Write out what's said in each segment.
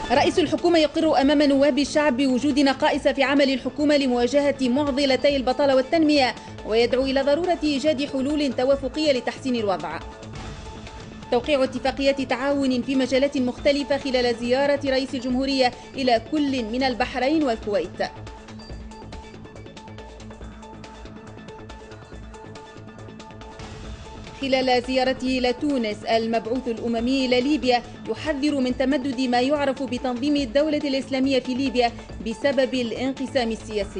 رئيس الحكومة يقر أمام نواب الشعب بوجود نقائص في عمل الحكومة لمواجهة معضلتي البطالة والتنمية، ويدعو إلى ضرورة إيجاد حلول توافقية لتحسين الوضع. توقيع اتفاقية تعاون في مجالات مختلفة خلال زيارة رئيس الجمهورية إلى كل من البحرين والكويت. خلال زيارته إلى تونس، المبعوث الأممي إلى ليبيا يحذر من تمدد ما يعرف بتنظيم الدولة الإسلامية في ليبيا بسبب الانقسام السياسي.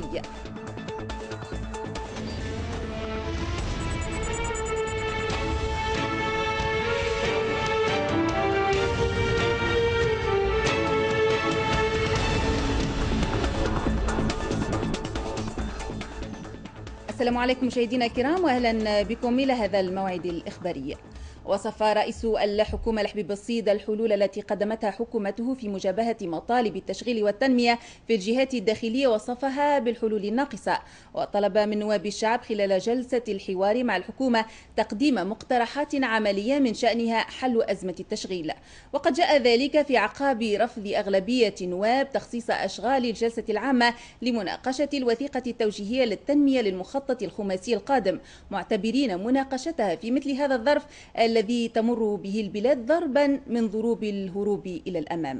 السلام عليكم مشاهدينا الكرام، واهلا بكم الى هذا الموعد الاخباري. وصف رئيس الحكومة الحبيب الصيد الحلول التي قدمتها حكومته في مجابهة مطالب التشغيل والتنمية في الجهات الداخلية، وصفها بالحلول الناقصة، وطلب من نواب الشعب خلال جلسة الحوار مع الحكومة تقديم مقترحات عملية من شأنها حل أزمة التشغيل. وقد جاء ذلك في أعقاب رفض أغلبية النواب تخصيص أشغال الجلسة العامة لمناقشة الوثيقة التوجيهية للتنمية للمخطط الخماسي القادم، معتبرين مناقشتها في مثل هذا الظرف الذي تمر به البلاد ضربا من ضروب الهروب إلى الأمام.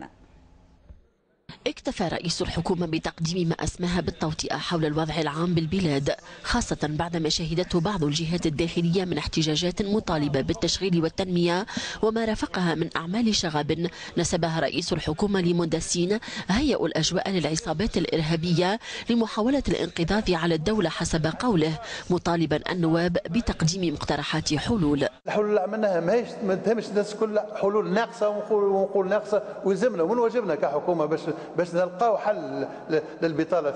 اكتفى رئيس الحكومة بتقديم ما أسماها بالتوطئة حول الوضع العام بالبلاد، خاصة بعدما شهدته بعض الجهات الداخلية من احتجاجات مطالبة بالتشغيل والتنمية وما رافقها من أعمال شغب نسبها رئيس الحكومة لمندسين هيئوا الأجواء للعصابات الإرهابية لمحاولة الانقضاض على الدولة حسب قوله، مطالبا النواب بتقديم مقترحات حلول. الحلول اللي عملناها ما تهمش الناس كل حلول ناقصة، ونقول ناقصة، ويلزمنا من واجبنا كحكومة باش نلقاو حل للبطالة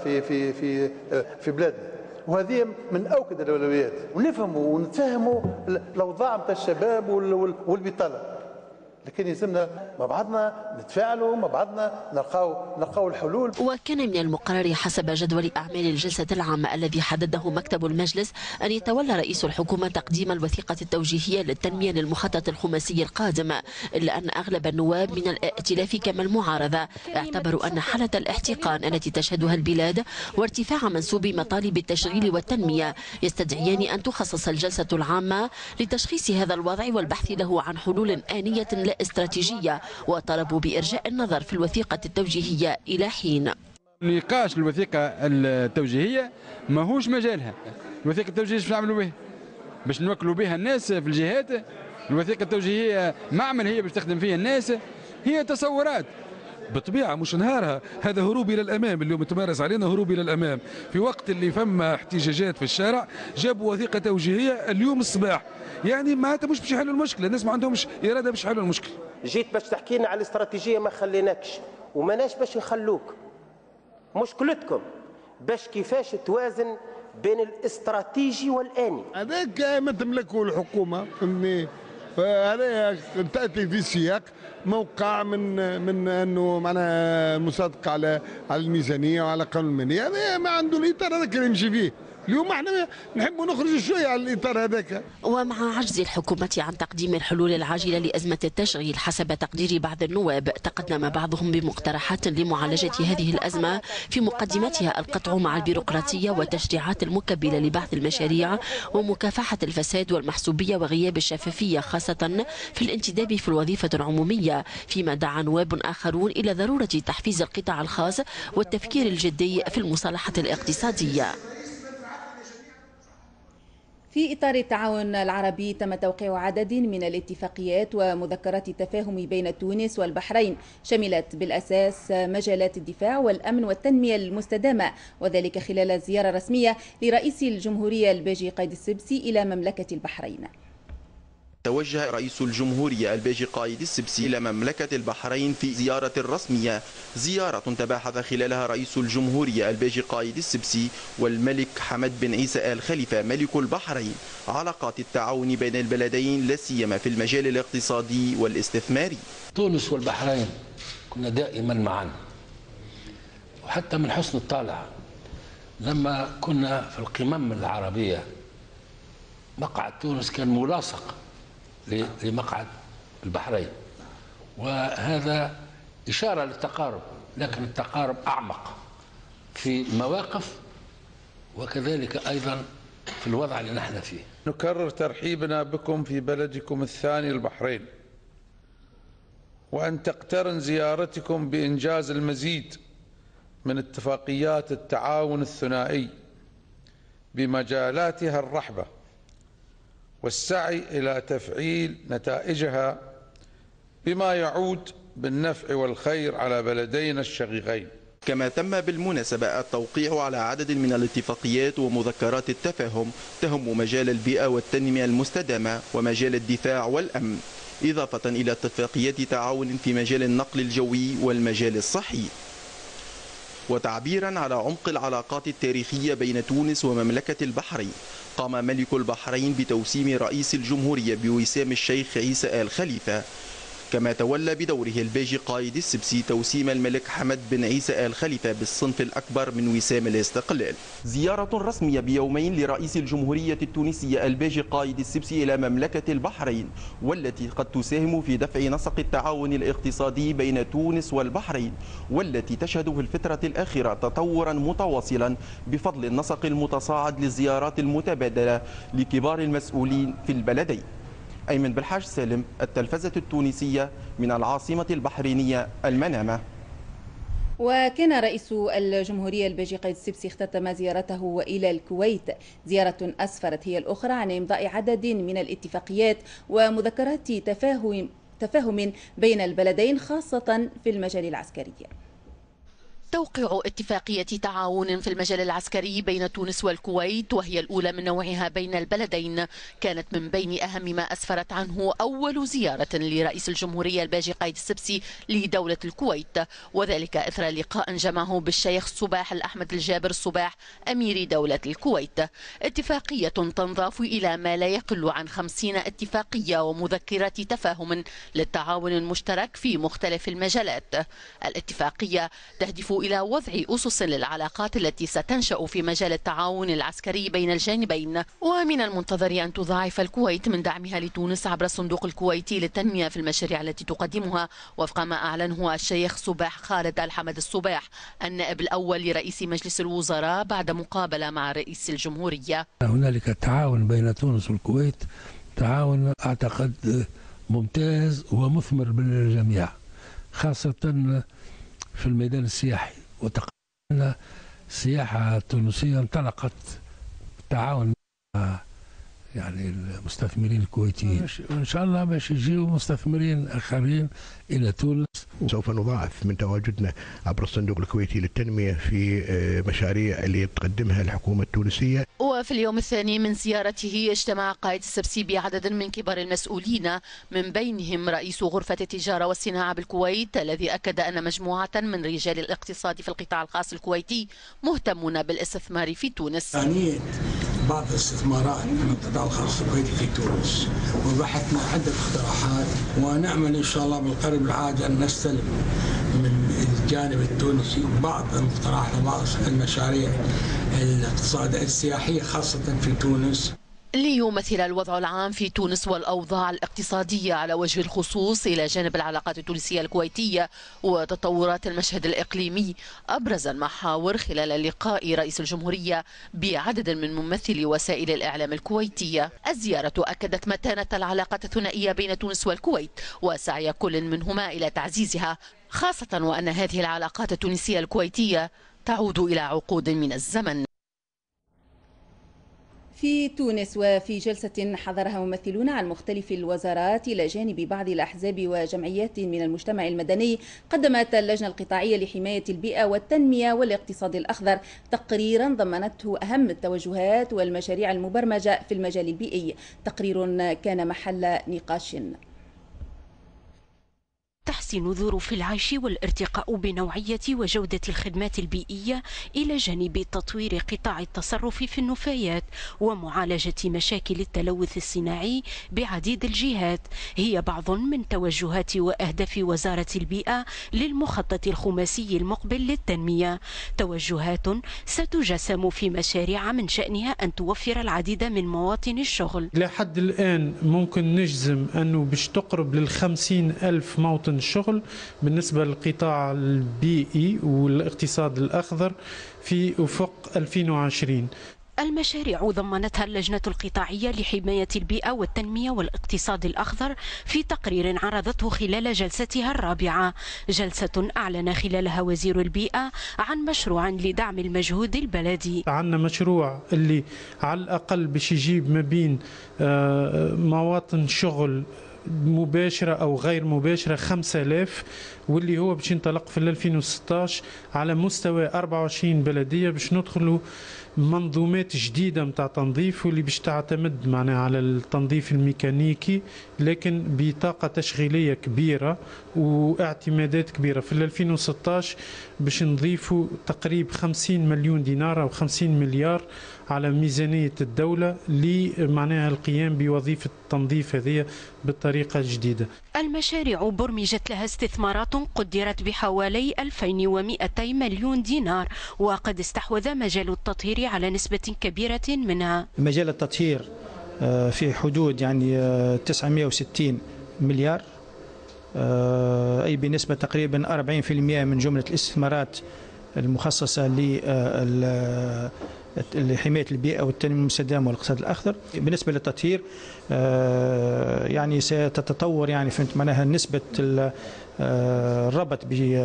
في بلادنا، وهذه من أوكد الأولويات، ونفهموا ونتفهموا الأوضاع نتاع الشباب والبطالة، لكن يلزمنا مع بعضنا نتفاعلوا مع بعضنا نلقاو الحلول. وكان من المقرر حسب جدول أعمال الجلسة العامة الذي حدده مكتب المجلس أن يتولى رئيس الحكومة تقديم الوثيقة التوجيهية للتنمية للمخطط الخماسي القادم، إلا أن أغلب النواب من الائتلاف كما المعارضة اعتبروا أن حالة الاحتقان التي تشهدها البلاد وارتفاع منسوب مطالب التشغيل والتنمية يستدعيان أن تخصص الجلسة العامة لتشخيص هذا الوضع والبحث له عن حلول آنية لا استراتيجية، وطلبوا بإرجاء النظر في الوثيقة التوجيهية إلى حين. نقاش الوثيقة التوجيهية ماهوش مجالها. الوثيقة التوجيهية باش نعملوا بها؟ باش نوكلوا بها الناس في الجهات؟ الوثيقة التوجيهية معمل هي باش تخدم فيها الناس؟ هي تصورات بالطبيعة مش نهارها، هذا هروب إلى الأمام. اليوم تمارس علينا هروب إلى الأمام في وقت اللي فما احتجاجات في الشارع. جابوا وثيقة توجيهية اليوم الصباح، يعني معناتها مش باش يحلوا المشكلة، الناس ما عندهمش إرادة باش يحلوا المشكلة. جيت باش تحكي لنا على الاستراتيجية ما خليناكش وماناش باش نخلوك. مشكلتكم باش كيفاش توازن بين الاستراتيجي والآني. هذاك ما تملكه الحكومة، فهمني؟ فهذا تأتي في سياق موقع من انه معناها مصادقه على الميزانيه وعلى قانون الماليه، هذا ما عنده الاطار هذاك اللي نمشي فيه. اليوم احنا نحبوا نخرج شويه على الاطار هذاك. ومع عجز الحكومه عن تقديم الحلول العاجله لازمه التشغيل حسب تقدير بعض النواب، تقدم بعضهم بمقترحات لمعالجه هذه الازمه في مقدمتها القطع مع البيروقراطيه والتشريعات المكبله لبعض المشاريع ومكافحه الفساد والمحسوبيه وغياب الشفافيه خاصه في الانتداب في الوظيفه العموميه، فيما دعا نواب اخرون الى ضروره تحفيز القطاع الخاص والتفكير الجدي في المصالحه الاقتصاديه. في إطار التعاون العربي تم توقيع عدد من الاتفاقيات ومذكرات التفاهم بين تونس والبحرين، شملت بالأساس مجالات الدفاع والأمن والتنمية المستدامة، وذلك خلال زيارة رسمية لرئيس الجمهورية الباجي قايد السبسي إلى مملكة البحرين. توجه رئيس الجمهورية الباجي قايد السبسي إلى مملكة البحرين في زيارة رسمية، زيارة تباحث خلالها رئيس الجمهورية الباجي قايد السبسي والملك حمد بن عيسى آل خليفة ملك البحرين علاقات التعاون بين البلدين لا سيما في المجال الاقتصادي والاستثماري. تونس والبحرين كنا دائما معا، وحتى من حسن الطالع لما كنا في القمم العربية مقعد تونس كان ملاصق لمقعد البحرين، وهذا إشارة للتقارب، لكن التقارب أعمق في المواقف وكذلك أيضا في الوضع اللي نحن فيه. نكرر ترحيبنا بكم في بلدكم الثاني البحرين، وأن تقترن زيارتكم بإنجاز المزيد من اتفاقيات التعاون الثنائي بمجالاتها الرحبة والسعي إلى تفعيل نتائجها بما يعود بالنفع والخير على بلدينا الشقيقين. كما تم بالمناسبة التوقيع على عدد من الاتفاقيات ومذكرات التفاهم تهم مجال البيئة والتنمية المستدامة ومجال الدفاع والأمن، إضافة إلى اتفاقيات تعاون في مجال النقل الجوي والمجال الصحي. وتعبيرا على عمق العلاقات التاريخية بين تونس ومملكة البحرين، قام ملك البحرين بتوسيم رئيس الجمهورية بوسام الشيخ عيسى آل خليفة، كما تولى بدوره الباجي قايد السبسي توسيم الملك حمد بن عيسى آل خليفة بالصنف الأكبر من وسام الاستقلال. زيارة رسمية بيومين لرئيس الجمهورية التونسية الباجي قايد السبسي إلى مملكة البحرين، والتي قد تساهم في دفع نسق التعاون الاقتصادي بين تونس والبحرين، والتي تشهد في الفترة الأخيرة تطورا متواصلا بفضل النسق المتصاعد للزيارات المتبادلة لكبار المسؤولين في البلدين. أيمن بالحاج سالم، التلفزة التونسية من العاصمة البحرينية المنامة. وكان رئيس الجمهورية الباجي قايد السبسي اختتم زيارته إلى الكويت، زيارة أسفرت هي الأخرى عن إمضاء عدد من الاتفاقيات ومذكرات تفاهم بين البلدين خاصة في المجال العسكري. توقيع اتفاقية تعاون في المجال العسكري بين تونس والكويت، وهي الأولى من نوعها بين البلدين، كانت من بين أهم ما أسفرت عنه أول زيارة لرئيس الجمهورية الباجي قايد السبسي لدولة الكويت، وذلك إثر لقاء جمعه بالشيخ الصباح الأحمد الجابر الصباح أمير دولة الكويت. اتفاقية تنضاف إلى ما لا يقل عن 50 اتفاقية ومذكرات تفاهم للتعاون المشترك في مختلف المجالات. الاتفاقية تهدف إلى وضع أسس للعلاقات التي ستنشأ في مجال التعاون العسكري بين الجانبين، ومن المنتظر أن تضاعف الكويت من دعمها لتونس عبر الصندوق الكويتي للتنمية في المشاريع التي تقدمها، وفق ما أعلنه الشيخ صباح خالد الحمد الصباح النائب الأول لرئيس مجلس الوزراء بعد مقابلة مع رئيس الجمهورية. هنالك تعاون بين تونس والكويت، تعاون أعتقد ممتاز ومثمر بالجميع، خاصة في الميدان السياحي. وتقريبا السياحة التونسية انطلقت بالتعاون مع يعني المستثمرين الكويتيين، وإن شاء الله باش يجيوا مستثمرين آخرين إلى تونس. سوف نضاعف من تواجدنا عبر الصندوق الكويتي للتنمية في مشاريع اللي تقدمها الحكومة التونسية. وفي اليوم الثاني من زيارته اجتمع قائد السبسي بعدد من كبار المسؤولين، من بينهم رئيس غرفة التجارة والصناعة بالكويت، الذي أكد أن مجموعة من رجال الاقتصاد في القطاع الخاص الكويتي مهتمون بالاستثمار في تونس. بعض الاستثمارات من القطاع الخاص الكويتي في تونس، وبحثنا عدة اقتراحات، ونأمل إن شاء الله بالقريب العاجل أن نستلم من الجانب التونسي بعض المقترحات وبعض المشاريع الاقتصادية السياحية خاصة في تونس. ليمثل الوضع العام في تونس والأوضاع الاقتصادية على وجه الخصوص إلى جانب العلاقات التونسية الكويتية وتطورات المشهد الإقليمي أبرز المحاور خلال لقاء رئيس الجمهورية بعدد من ممثلي وسائل الإعلام الكويتية. الزيارة أكدت متانة العلاقات الثنائية بين تونس والكويت وسعي كل منهما إلى تعزيزها، خاصة وأن هذه العلاقات التونسية الكويتية تعود إلى عقود من الزمن. في تونس، وفي جلسة حضرها ممثلون عن مختلف الوزارات إلى جانب بعض الأحزاب وجمعيات من المجتمع المدني، قدمت اللجنة القطاعية لحماية البيئة والتنمية والاقتصاد الأخضر تقريرا ضمنته أهم التوجهات والمشاريع المبرمجة في المجال البيئي. تقرير كان محل نقاش. تحسين ظروف العيش والارتقاء بنوعية وجودة الخدمات البيئية إلى جانب تطوير قطاع التصرف في النفايات ومعالجة مشاكل التلوث الصناعي بعديد الجهات هي بعض من توجهات وأهداف وزارة البيئة للمخطط الخماسي المقبل للتنمية، توجهات ستجسم في مشاريع من شأنها أن توفر العديد من مواطن الشغل. لحد الآن ممكن نجزم أنه باش تقرب لل50,000 موطن الشغل بالنسبة للقطاع البيئي والاقتصاد الأخضر في أفق 2020. المشاريع ضمنتها اللجنة القطاعية لحماية البيئة والتنمية والاقتصاد الأخضر في تقرير عرضته خلال جلستها الرابعة، جلسة أعلن خلالها وزير البيئة عن مشروع لدعم المجهود البلدي. عندنا مشروع اللي على الأقل باش يجيب ما بين مواطن شغل مباشرة أو غير مباشرة 5000، واللي هو باش ينطلق في 2016 على مستوى 24 بلدية باش ندخلوا منظومات جديدة متاع تنظيف، واللي باش تعتمد معناها على التنظيف الميكانيكي لكن بطاقة تشغيلية كبيرة واعتمادات كبيرة. في 2016 باش نضيفوا تقريب 50 مليون دينار أو 50 مليار على ميزانية الدولة لمعناها القيام بوظيفة التنظيف هذه بالطريقة الجديدة. المشاريع برمجت لها استثمارات قدرت بحوالي 2200 مليون دينار، وقد استحوذ مجال التطهير على نسبة كبيرة منها. مجال التطهير في حدود يعني 960 مليار، أي بنسبة تقريبا 40% من جملة الاستثمارات المخصصة لحماية البيئة والتنمية المستدامة والاقتصاد الأخضر. بالنسبة للتطهير يعني ستتطور، يعني فهمت معناها نسبة الربط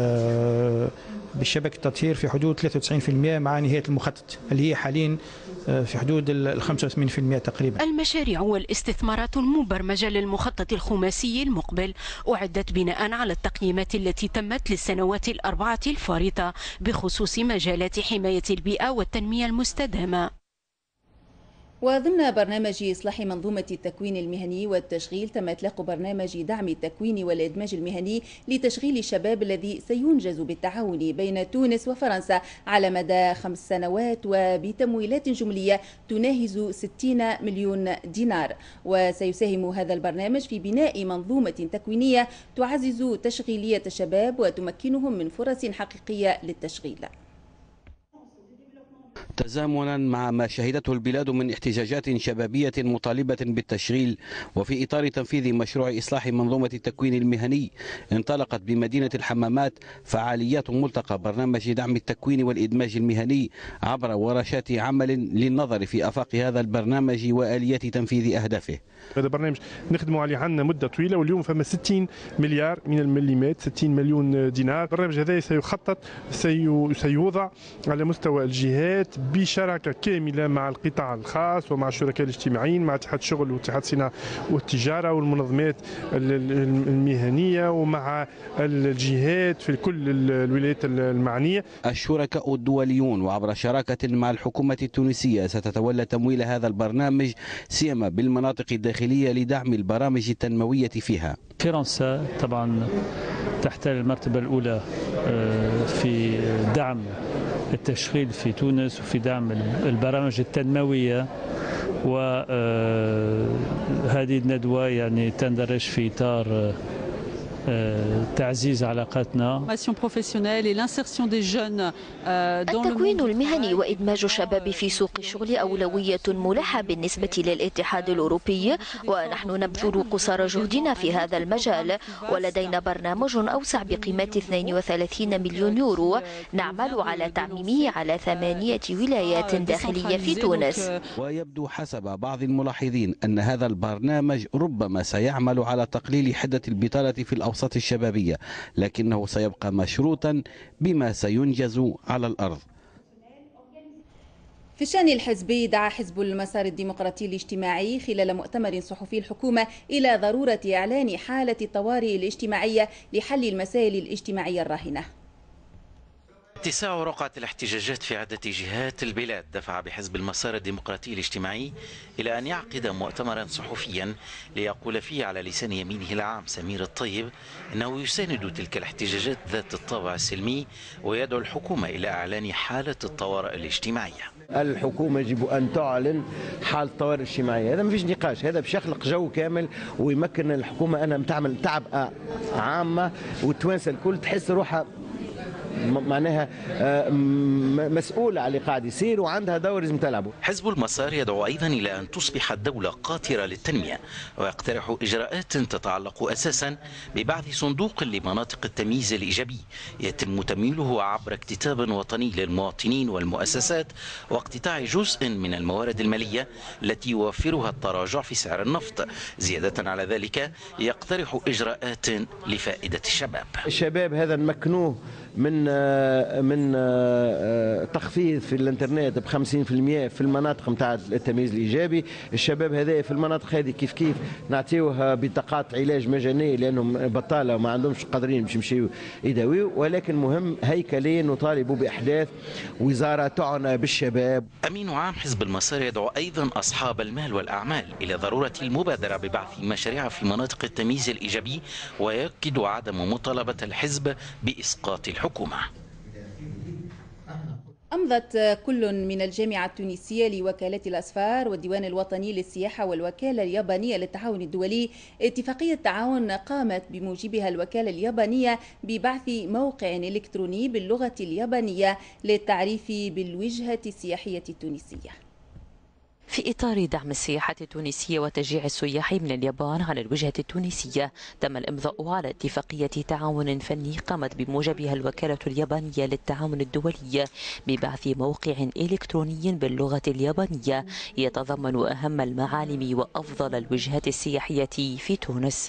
بشبكة التطهير في حدود 93% مع نهاية المخطط اللي هي حاليا في حدود 85% تقريبا. المشاريع والاستثمارات المبرمجة للمخطط الخماسي المقبل أعدت بناء على التقييمات التي تمت للسنوات الأربعة الفارطة بخصوص مجالات حماية البيئة والتنمية المستدامة. وضمن برنامج إصلاح منظومة التكوين المهني والتشغيل تم إطلاق برنامج دعم التكوين والإدماج المهني لتشغيل الشباب الذي سينجز بالتعاون بين تونس وفرنسا على مدى 5 سنوات وبتمويلات جملية تناهز 60 مليون دينار. وسيساهم هذا البرنامج في بناء منظومة تكوينية تعزز تشغيلية الشباب وتمكنهم من فرص حقيقية للتشغيل. تزامنا مع ما شهدته البلاد من احتجاجات شبابية مطالبة بالتشغيل، وفي إطار تنفيذ مشروع إصلاح منظومة التكوين المهني انطلقت بمدينة الحمامات فعاليات ملتقى برنامج دعم التكوين والإدماج المهني عبر ورشات عمل للنظر في آفاق هذا البرنامج وآليات تنفيذ أهدافه. هذا برنامج نخدموا عليه عندنا مدة طويلة، واليوم فما 60 مليار من المليمات، 60 مليون دينار. البرنامج هذا سيخطط سيوضع على مستوى الجهات بشراكة كاملة مع القطاع الخاص ومع الشركاء الاجتماعيين، مع اتحاد الشغل واتحاد الصناعة والتجارة والمنظمات المهنية ومع الجهات في كل الولايات المعنية. الشركاء الدوليون وعبر شراكة مع الحكومة التونسية ستتولى تمويل هذا البرنامج سيما بالمناطق الداخلية لدعم البرامج التنموية فيها. فرنسا طبعا تحتل المرتبة الأولى في دعم التشغيل في تونس وفي دعم البرامج التنموية، وهذه الندوة يعني تندرج في إطار تعزيز علاقاتنا. التكوين المهني وإدماج الشباب في سوق الشغل أولوية ملحة بالنسبة للاتحاد الأوروبي، ونحن نبذل قصارى جهدنا في هذا المجال، ولدينا برنامج أوسع بقيمة 32 مليون يورو نعمل على تعميمه على 8 ولايات داخلية في تونس. ويبدو حسب بعض الملاحظين أن هذا البرنامج ربما سيعمل على تقليل حدة البطالة في الأوساط الشبابية، لكنه سيبقى مشروطا بما سينجز على الأرض. في الشأن الحزبي دعا حزب المسار الديمقراطي الاجتماعي خلال مؤتمر صحفي الحكومة إلى ضرورة إعلان حالة الطوارئ الاجتماعية لحل المسائل الاجتماعية الراهنة. اتساع رقعة الاحتجاجات في عدة جهات البلاد دفع بحزب المسار الديمقراطي الاجتماعي إلى أن يعقد مؤتمرا صحفيا ليقول فيه على لسان يمينه العام سمير الطيب أنه يساند تلك الاحتجاجات ذات الطابع السلمي، ويدعو الحكومة إلى إعلان حالة الطوارئ الاجتماعية. الحكومة يجب أن تعلن حالة الطوارئ الاجتماعية، هذا ما فيش نقاش، هذا باش يخلق جو كامل ويمكن الحكومة أنها تعمل تعب عامة والتوانسة الكل تحس روحها معناها مسؤولة على اللي قاعد يصير وعندها دور لازم تلعبه. حزب المسار يدعو أيضا إلى أن تصبح الدولة قاطرة للتنمية، ويقترح إجراءات تتعلق أساسا ببعث صندوق لمناطق التمييز الإيجابي يتم تمويله عبر اكتتاب وطني للمواطنين والمؤسسات، واقتطاع جزء من الموارد المالية التي يوفرها التراجع في سعر النفط. زيادة على ذلك يقترح إجراءات لفائدة الشباب هذا نمكنوه من تخفيض في الانترنت ب 50% في المناطق نتاع التمييز الايجابي. الشباب هذا في المناطق هذه كيف نعطيوها بطاقات علاج مجانيه لانهم بطاله وما عندهمش قادرين باش يمشيو يداويو، ولكن مهم هيكليا نطالبوا باحداث وزاره تعنى بالشباب. امين عام حزب المسار يدعو ايضا اصحاب المال والاعمال الى ضروره المبادره ببعث مشاريع في مناطق التمييز الايجابي، ويؤكد عدم مطالبه الحزب باسقاط الحكومه. أمضت كل من الجامعة التونسية لوكالة الأسفار والديوان الوطني للسياحة والوكالة اليابانية للتعاون الدولي اتفاقية تعاون قامت بموجبها الوكالة اليابانية ببعث موقع إلكتروني باللغة اليابانية للتعريف بالوجهة السياحية التونسية. في إطار دعم السياحة التونسية وتشجيع السياح من اليابان على الوجهة التونسية، تم الإمضاء على اتفاقية تعاون فني قامت بموجبها الوكالة اليابانية للتعاون الدولي ببعث موقع إلكتروني باللغة اليابانية يتضمن أهم المعالم وأفضل الوجهات السياحية في تونس.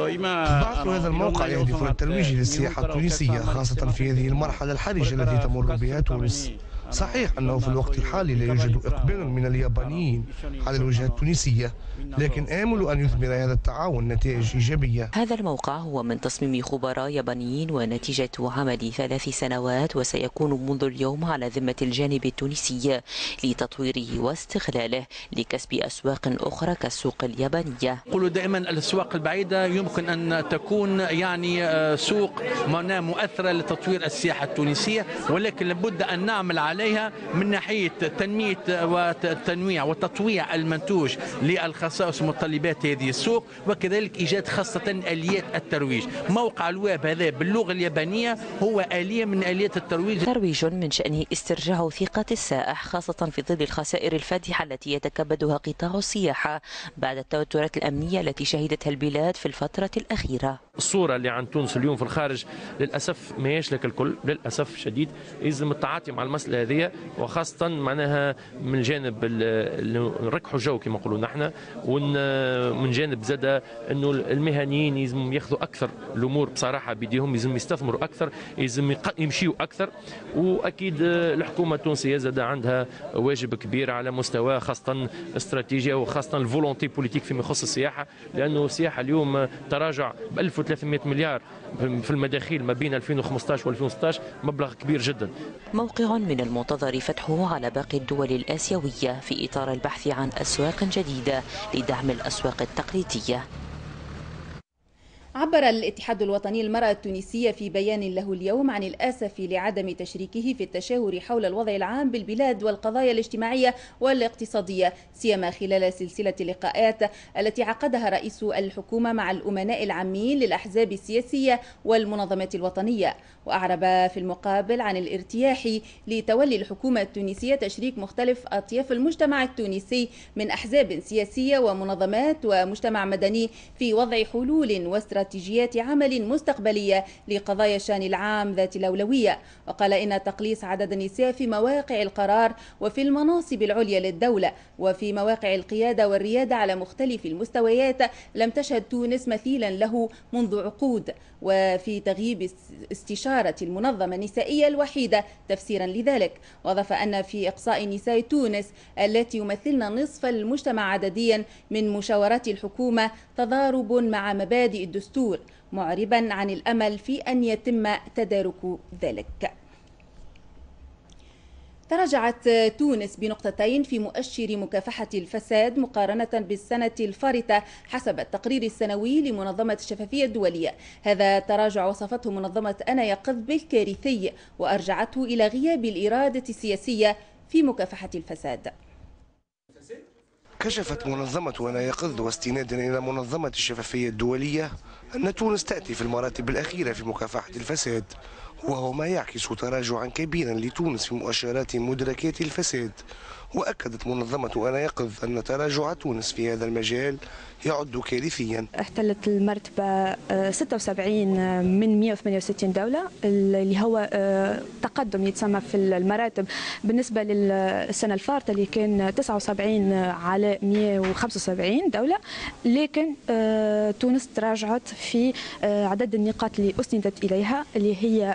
بعث هذا الموقع يهدف للترويج للسياحة التونسية خاصة في هذه المرحلة الحرجة التي تمر بها تونس. صحيح أنه في الوقت الحالي لا يوجد إقبال من اليابانيين على الوجهة التونسية، لكن آمل أن يثمر هذا التعاون نتائج إيجابية. هذا الموقع هو من تصميم خبراء يابانيين ونتيجة عمل 3 سنوات، وسيكون منذ اليوم على ذمة الجانب التونسي لتطويره واستغلاله لكسب أسواق أخرى كالسوق اليابانية. نقول دائما الأسواق البعيدة يمكن أن تكون سوق مؤثرة لتطوير السياحة التونسية، ولكن لابد أن نعمل عليها من ناحية تنمية والتنويع وتطويع المنتوج للخصائص ومتطلبات هذه السوق، وكذلك إيجاد خاصة آليات الترويج. موقع الويب هذا باللغة اليابانية هو آلية من آليات الترويج. ترويج من شأنه استرجاع ثقة السائح خاصة في ظل الخسائر الفادحة التي يتكبدها قطاع السياحة بعد التوترات الأمنية التي شهدتها البلاد في الفترة الأخيرة. الصورة اللي عن تونس اليوم في الخارج للأسف ما هيش لك الكل، للأسف شديد. يلزم التعاطي مع المسألة هذه، وخاصة معناها من جانب نركحوا الجو كما نقولوا نحن، ومن جانب زاد انه المهنيين يلزم ياخذوا اكثر الامور بصراحه بيديهم، يلزم يستثمروا اكثر، يلزم يمشيوا اكثر. واكيد الحكومه التونسيه زاد عندها واجب كبير على مستوى خاصه استراتيجيه وخاصه الفولونتي بوليتيك فيما يخص السياحه، لانه السياحه اليوم تراجع ب 1300 مليار في المداخيل ما بين 2015 و2016، مبلغ كبير جدا. موقع من المنتظر فتحه على باقي الدول الآسيوية في إطار البحث عن أسواق جديدة لدعم الأسواق التقليدية. عبر الاتحاد الوطني للمرأة التونسية في بيان له اليوم عن الأسف لعدم تشريكه في التشاور حول الوضع العام بالبلاد والقضايا الاجتماعية والاقتصادية، سيما خلال سلسلة اللقاءات التي عقدها رئيس الحكومة مع الأمناء العامين للأحزاب السياسية والمنظمات الوطنية. وأعرب في المقابل عن الارتياح لتولي الحكومة التونسية تشريك مختلف أطياف المجتمع التونسي من أحزاب سياسية ومنظمات ومجتمع مدني في وضع حلول واستراتيجيات عمل مستقبلية لقضايا الشأن العام ذات الأولوية. وقال إن تقليص عدد النساء في مواقع القرار وفي المناصب العليا للدولة وفي مواقع القيادة والريادة على مختلف المستويات لم تشهد تونس مثيلا له منذ عقود، وفي تغييب استشارة المنظمة النسائية الوحيدة تفسيرا لذلك. وأضاف أن في إقصاء نساء تونس التي يمثلن نصف المجتمع عدديا من مشاورات الحكومة تضارب مع مبادئ الدستور، معربا عن الأمل في أن يتم تدارك ذلك. تراجعت تونس بنقطتين في مؤشر مكافحة الفساد مقارنة بالسنة الفارطة حسب التقرير السنوي لمنظمة الشفافية الدولية. هذا تراجع وصفته منظمة أنا يقظ بالكارثي، وأرجعته إلى غياب الإرادة السياسية في مكافحة الفساد. كشفت منظمة أنا يقظ واستنادا إلى منظمة الشفافية الدولية أن تونس تأتي في المراتب الأخيرة في مكافحة الفساد، وهو ما يعكس تراجعا كبيرا لتونس في مؤشرات مدركات الفساد. وأكدت منظمة أنا يقظ أن تراجع تونس في هذا المجال يعد كارثيا. احتلت المرتبة 76 من 168 دولة، اللي هو تقدم يتسمى في المراتب بالنسبة للسنة الفارطة اللي كان 79 على 175 دولة. لكن تونس تراجعت في عدد النقاط اللي أسندت إليها، اللي هي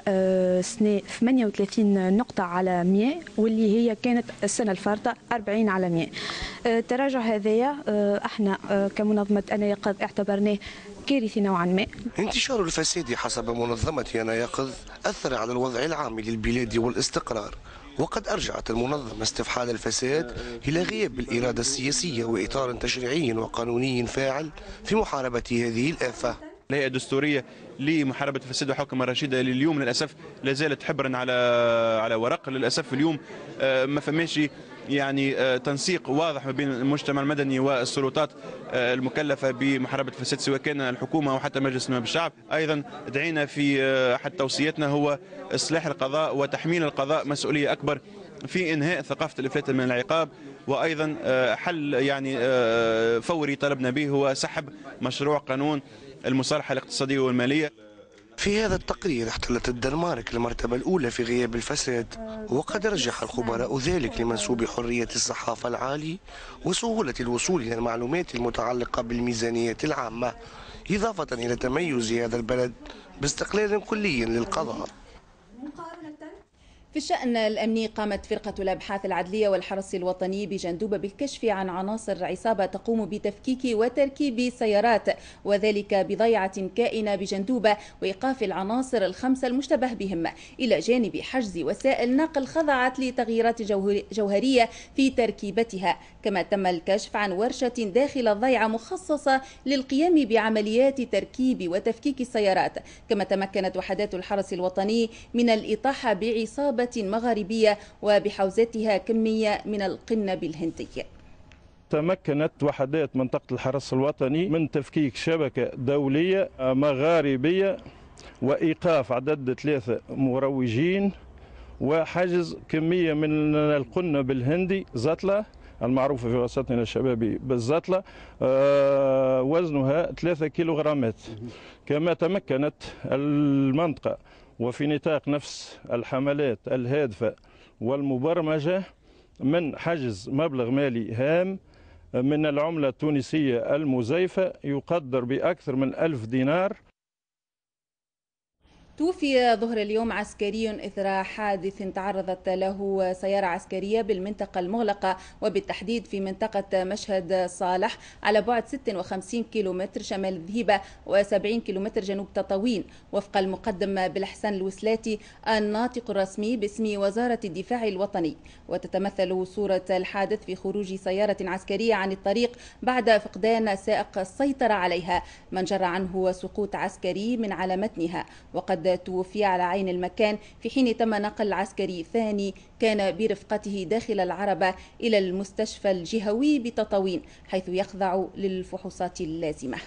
38 نقطة على 100، واللي هي كانت السنة الفارطة 40 على 100. التراجع هذايا احنا كمنظمة أنا يقظ اعتبرناه كارثي نوعا ما. انتشار الفساد حسب منظمة أنا يقظ أثر على الوضع العام للبلاد والاستقرار، وقد أرجعت المنظمة استفحال الفساد إلى غياب الإرادة السياسية وإطار تشريعي وقانوني فاعل في محاربة هذه الآفة. الهيئة الدستورية لمحاربة الفساد وحكم الرشيدة لليوم للأسف لا زالت حبرا على ورق. للأسف اليوم ما فماش يعني تنسيق واضح ما بين المجتمع المدني والسلطات المكلفة بمحاربة الفساد، سواء كان الحكومة أو حتى مجلس نواب الشعب. أيضا دعينا في أحد توصياتنا هو إصلاح القضاء وتحميل القضاء مسؤولية أكبر في إنهاء ثقافة الإفلات من العقاب، وأيضا حل يعني فوري طلبنا به هو سحب مشروع قانون المصالحة الاقتصادية والمالية. في هذا التقرير احتلت الدنمارك المرتبة الأولى في غياب الفساد، وقد رجح الخبراء ذلك لمنسوب حرية الصحافة العالي وسهولة الوصول إلى المعلومات المتعلقة بالميزانية العامة، إضافة إلى تميز هذا البلد باستقلال كلي للقضاء. في الشأن الأمني قامت فرقة الأبحاث العدلية والحرس الوطني بجندوبة بالكشف عن عناصر عصابة تقوم بتفكيك وتركيب سيارات، وذلك بضيعة كائنة بجندوبة وإيقاف العناصر الخمسة المشتبه بهم، إلى جانب حجز وسائل نقل خضعت لتغييرات جوهرية في تركيبتها. كما تم الكشف عن ورشة داخل الضيعة مخصصة للقيام بعمليات تركيب وتفكيك السيارات. كما تمكنت وحدات الحرس الوطني من الإطاحة بعصابة مغاربية وبحوزتها كمية من القنب الهندي. تمكنت وحدات منطقة الحرس الوطني من تفكيك شبكة دولية مغاربية وإيقاف عدد 3 مروجين وحجز كمية من القنب الهندي زتلة المعروفة في وسطنا الشبابي بالزتلة وزنها 3 كيلوغرامات. كما تمكنت المنطقة وفي نطاق نفس الحملات الهادفة والمبرمجة من حجز مبلغ مالي هام من العملة التونسية المزيفة يقدر بأكثر من 1000 دينار. توفي ظهر اليوم عسكري إثر حادث تعرضت له سيارة عسكرية بالمنطقة المغلقة، وبالتحديد في منطقة مشهد صالح على بعد 56 كيلومتر شمال ذهيبة و70 كيلومتر جنوب تطاوين، وفق المقدم بالحسن الوسلاتي الناطق الرسمي باسم وزارة الدفاع الوطني. وتتمثل صورة الحادث في خروج سيارة عسكرية عن الطريق بعد فقدان سائق السيطرة عليها، من جرى عنه سقوط عسكري من على متنها. وقد توفي على عين المكان، في حين تم نقل عسكري ثاني كان برفقته داخل العربة إلى المستشفى الجهوي بتطاوين، حيث يخضع للفحوصات اللازمة.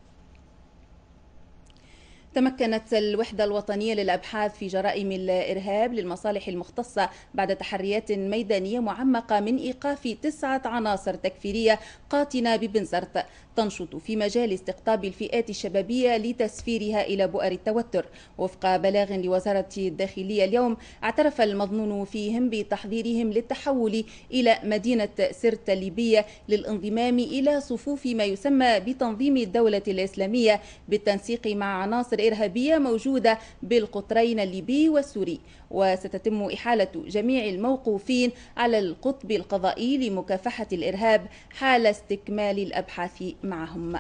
تمكنت الوحدة الوطنية للأبحاث في جرائم الإرهاب للمصالح المختصة بعد تحريات ميدانية معمقة من إيقاف 9 عناصر تكفيرية قاتنة ببنزرت تنشط في مجال استقطاب الفئات الشبابية لتسفيرها إلى بؤر التوتر. وفق بلاغ لوزارة الداخلية اليوم، اعترف المظنون فيهم بتحضيرهم للتحول إلى مدينة سرت الليبية للانضمام إلى صفوف ما يسمى بتنظيم الدولة الإسلامية بالتنسيق مع عناصر إرهابية موجودة بالقطرين الليبي والسوري. وستتم إحالة جميع الموقوفين على القطب القضائي لمكافحة الإرهاب حال استكمال الأبحاث معهم.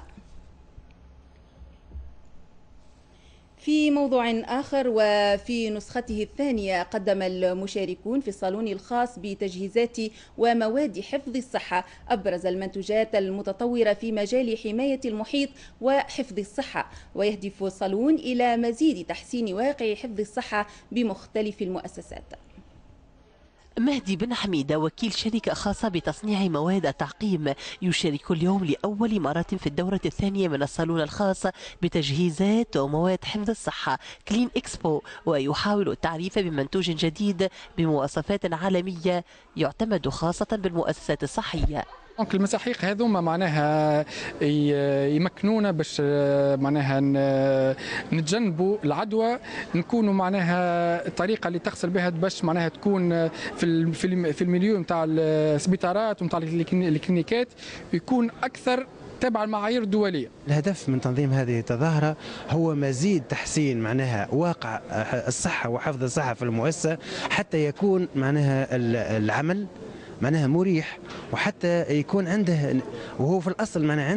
في موضوع آخر، وفي نسخته الثانية، قدم المشاركون في الصالون الخاص بتجهيزات ومواد حفظ الصحة أبرز المنتوجات المتطورة في مجال حماية المحيط وحفظ الصحة. ويهدف الصالون إلى مزيد تحسين واقع حفظ الصحة بمختلف المؤسسات. مهدي بن حميدة وكيل شركة خاصة بتصنيع مواد التعقيم يشارك اليوم لأول مرة في الدورة الثانية من الصالون الخاص بتجهيزات ومواد حفظ الصحة كلين إكسبو، ويحاول التعريف بمنتوج جديد بمواصفات عالمية يعتمد خاصة بالمؤسسات الصحية. المساحيق هذوما معناها يمكنونا باش معناها نتجنبوا العدوى، نكونوا معناها الطريقه اللي تغسل بها باش معناها تكون في الميليو نتاع السبيطارات ونتاع الكلينيكات يكون اكثر تبع المعايير الدوليه. الهدف من تنظيم هذه التظاهره هو مزيد تحسين معناها واقع الصحه وحفظ الصحه في المؤسسه، حتى يكون معناها العمل معناها مريح، وحتى يكون عنده وهو في الاصل معناها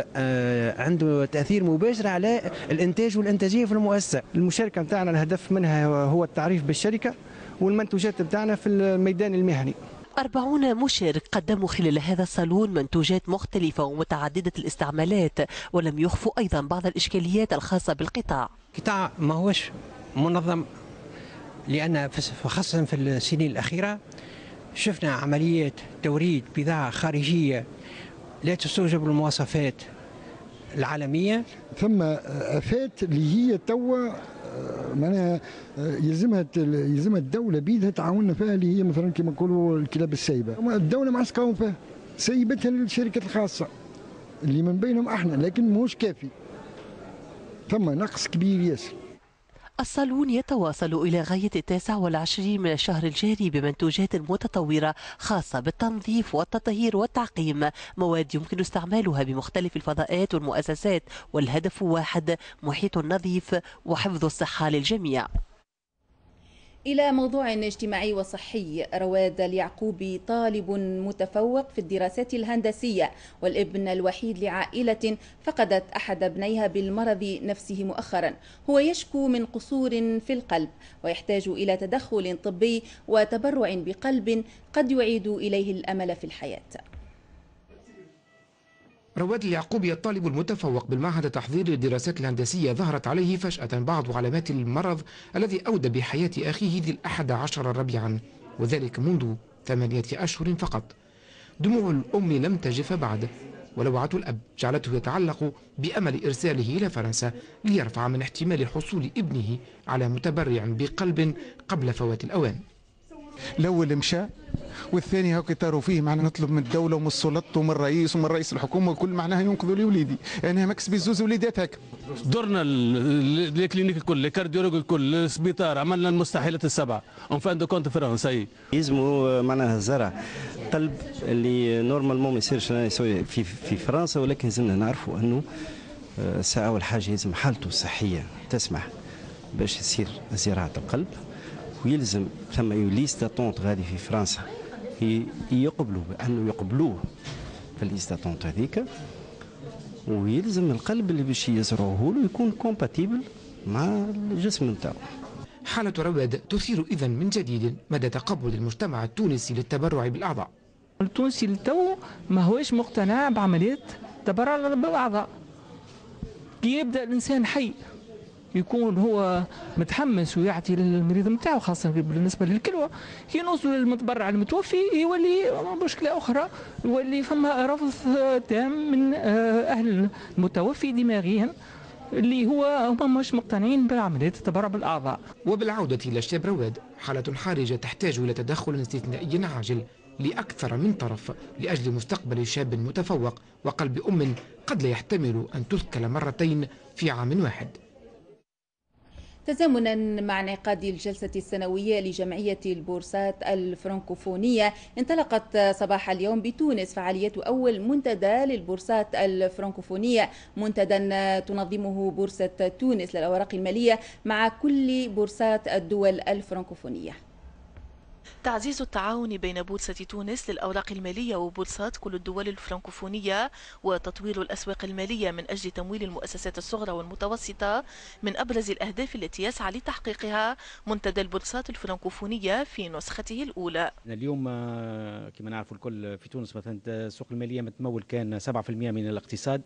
عنده تاثير مباشر على الانتاج والانتاجيه في المؤسسه. المشاركه نتاعنا الهدف منها هو التعريف بالشركه والمنتوجات نتاعنا في الميدان المهني. 40 مشارك قدموا خلال هذا الصالون منتوجات مختلفة ومتعددة الاستعمالات، ولم يخفوا أيضا بعض الإشكاليات الخاصة بالقطاع. القطاع ما هوش منظم، لأن خاصة في السنين الأخيرة شفنا عملية توريد بضاعة خارجية لا تستوجب المواصفات العالمية. ثم آفات اللي هي توا معناها يلزمها الدولة بيدها تعاوننا فيها، اللي هي مثلا كما نقولوا الكلاب السايبة. الدولة ما عادش تقاوم فيها، سيبتها للشركات الخاصة اللي من بينهم احنا، لكن مش كافي، ثم نقص كبير ياسر. الصالون يتواصل إلى غاية 29 من الشهر الجاري بمنتوجات متطورة خاصة بالتنظيف والتطهير والتعقيم، مواد يمكن استعمالها بمختلف الفضاءات والمؤسسات، والهدف واحد: محيط نظيف وحفظ الصحة للجميع. إلى موضوع اجتماعي وصحي، رواد اليعقوبي طالب متفوق في الدراسات الهندسية والابن الوحيد لعائلة فقدت أحد ابنيها بالمرض نفسه مؤخرا. هو يشكو من قصور في القلب ويحتاج إلى تدخل طبي وتبرع بقلب قد يعيد إليه الأمل في الحياة. رواد اليعقوبي الطالب المتفوق بالمعهد التحضيري للدراسات الهندسية ظهرت عليه فجأة بعض علامات المرض الذي أودى بحياة أخيه ذي 11 ربيعا، وذلك منذ 8 أشهر فقط. دموع الأم لم تجف بعد، ولوعة الأب جعلته يتعلق بأمل إرساله إلى فرنسا ليرفع من احتمال حصول ابنه على متبرع بقلب قبل فوات الأوان. الأول مشى، والثاني هاك طاروا فيه معنا نطلب من الدوله ومن السلطات ومن الرئيس ومن رئيس الحكومه وكل معناها ينقذوا لي وليدي. انا مكسبي زوز وليدات هكا. درنا الكلينيك الكل، الكارديولوج الكل، السبيطار، عملنا المستحيلات السبعه. اون فان دو كونت فرنسا يلزموا معناها زرع قلب اللي نورمالمون ما يصيرش في فرنسا، ولكن زلنا نعرفوا انه اول حاجه يلزم حالته الصحيه تسمح باش يصير زراعه القلب، ويلزم ثم ليست داتونت غادي في فرنسا يقبلوا بانه يقبلوه في الليست داتونت هذيك، ويلزم القلب اللي باش يزرعوه له يكون كومباتيبل مع الجسم نتاعو. حالة رواد تثير إذا من جديد مدى تقبل المجتمع التونسي للتبرع بالأعضاء. التونسي للتو ما هوش مقتنع بعملية تبرع بالأعضاء. كي يبدأ الإنسان حي يكون هو متحمس ويعطي للمريض نتاعو، خاصة بالنسبة للكلوة، كي نوصل للمتبرع المتوفي يولي مشكلة أخرى، يولي فما رفض تام من أهل المتوفي دماغيا اللي هم مش مقتنعين بعملية التبرع بالأعضاء. وبالعودة إلى الشاب رواد، حالة حرجة تحتاج إلى تدخل استثنائي عاجل لأكثر من طرف لأجل مستقبل شاب متفوق وقلب أم قد لا يحتمل أن تثكل مرتين في عام واحد. تزامنا مع انعقاد الجلسة السنوية لجمعية البورصات الفرنكوفونية، انطلقت صباح اليوم بتونس فعالية أول منتدى للبورصات الفرنكوفونية، منتدى تنظمه بورصة تونس للأوراق المالية مع كل بورصات الدول الفرنكوفونية. تعزيز التعاون بين بورصة تونس للأوراق المالية وبورصات كل الدول الفرنكوفونية وتطوير الأسواق المالية من أجل تمويل المؤسسات الصغرى والمتوسطة من أبرز الأهداف التي يسعى لتحقيقها منتدى البورصات الفرنكوفونية في نسخته الأولى. اليوم كما نعرف الكل في تونس مثلا السوق المالية متمول كان 7% من الاقتصاد،